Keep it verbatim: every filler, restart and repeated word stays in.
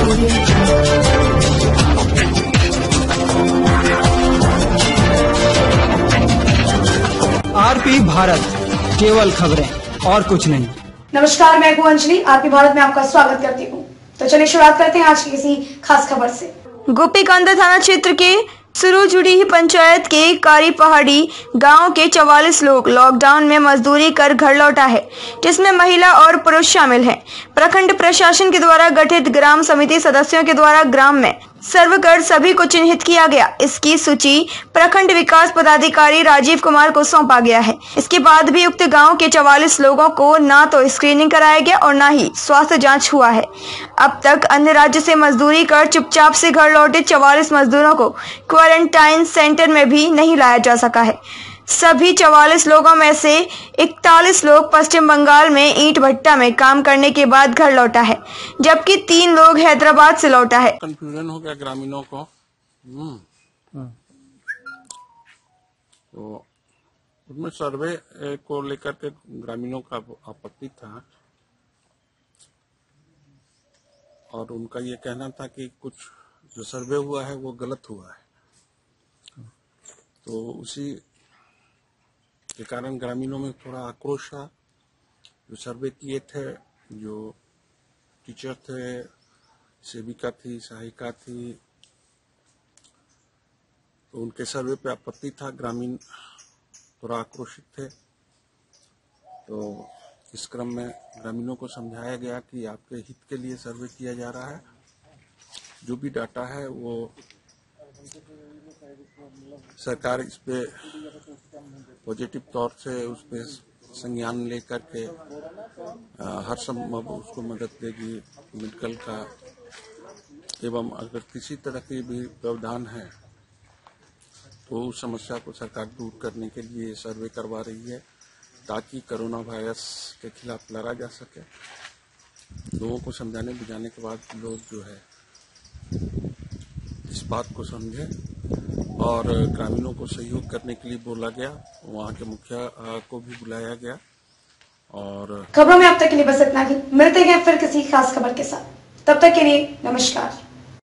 RP Bharat, केवल खबरें और कुछ नहीं। नमस्कार, मैं हूं अंजलि। आरपी भारत में आपका स्वागत करती हूं। तो चलिए शुरुआत करते हैं आज की किसी खास खबर से। गोपीकांदा थाना क्षेत्र के सुरुजुड़ी पंचायत के कारी पहाड़ी गांव के चवालीस लोग लॉकडाउन में मजदूरी कर घर लौटा है, जिसमें महिला और पुरुष शामिल हैं। प्रखंड प्रशासन के द्वारा गठित ग्राम समिति सदस्यों के द्वारा ग्राम में सर्वे कर सभी को चिन्हित किया गया। इसकी सूची प्रखंड विकास पदाधिकारी राजीव कुमार को सौंपा गया है। इसके बाद भी उक्त गांव के चवालीस लोगों को न तो स्क्रीनिंग कराया गया और न ही स्वास्थ्य जांच हुआ है। अब तक अन्य राज्य से मजदूरी कर चुपचाप से घर लौटे चवालीस मजदूरों को क्वारंटाइन सेंटर में भी नहीं लाया जा सका है। सभी चवालीस लोगों में से इकतालीस लोग पश्चिम बंगाल में ईंट भट्टा में काम करने के बाद घर लौटा है, जबकि तीन लोग हैदराबाद से लौटा है। कंफ्यूजन हो गया ग्रामीणों को। तो उसमें सर्वे को लेकर के ग्रामीणों का आपत्ति था और उनका ये कहना था कि कुछ जो सर्वे हुआ है वो गलत हुआ है। तो उसी के कारण ग्रामीणों में थोड़ा आक्रोश था। जो सर्वे किए थे, जो टीचर थे, सेविका थी, सहायिका थी, तो उनके सर्वे पे आपत्ति था। ग्रामीण थोड़ा आक्रोशित थे। तो इस क्रम में ग्रामीणों को समझाया गया कि आपके हित के लिए सर्वे किया जा रहा है। जो भी डाटा है वो सरकार इस पे पॉजिटिव तौर से उस पे संज्ञान लेकर के हर संभव उसको मदद देगी। मेडिकल का एवं अगर किसी तरह के भी प्रावधान है तो उस समस्या को सरकार दूर करने के लिए सर्वे करवा रही है, ताकि कोरोना वायरस के खिलाफ लड़ा जा सके। लोगों को समझाने बुझाने के बाद लोग जो है इस बात को समझे और ग्रामीणों को सहयोग करने के लिए बोला गया। वहाँ के मुखिया को भी बुलाया गया। और खबरों में अब तक के लिए बस इतना ही। मिलते हैं फिर किसी खास खबर के साथ। तब तक के लिए नमस्कार।